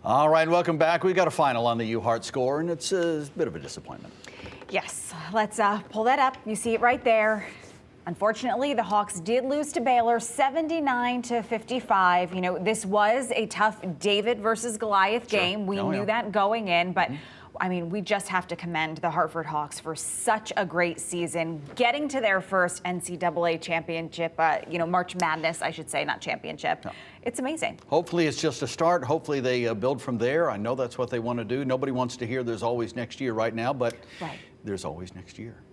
All right, welcome back. We got a final on the UHeart score, and it's a bit of a disappointment. Yes, let's pull that up. You see it right there. Unfortunately, the Hawks did lose to Baylor 79-55. You know, this was a tough David versus Goliath game. We knew that going in, but I mean, we just have to commend the Hartford Hawks for such a great season, getting to their first NCAA championship, March Madness, I should say, not championship. No. It's amazing. Hopefully it's just a start. Hopefully they build from there. I know that's what they want to do. Nobody wants to hear there's always next year right now, but there's always next year.